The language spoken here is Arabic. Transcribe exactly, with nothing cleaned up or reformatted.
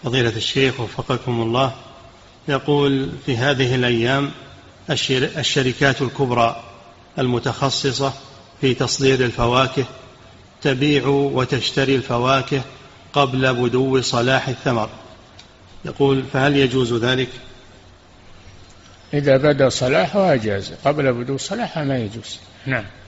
فضيلة الشيخ وفقكم الله، يقول في هذه الأيام الشركات الكبرى المتخصصة في تصدير الفواكه تبيع وتشتري الفواكه قبل بدو صلاح الثمر، يقول فهل يجوز ذلك؟ إذا بدأ صلاحها جاز، قبل بدو صلاحها ما يجوز. نعم.